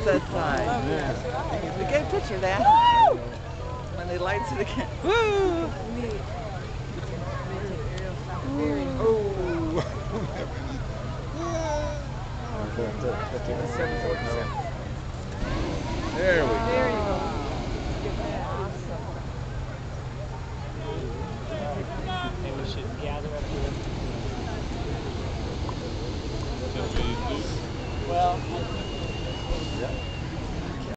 that side. We get a picture of that. When they lights it again. Woo!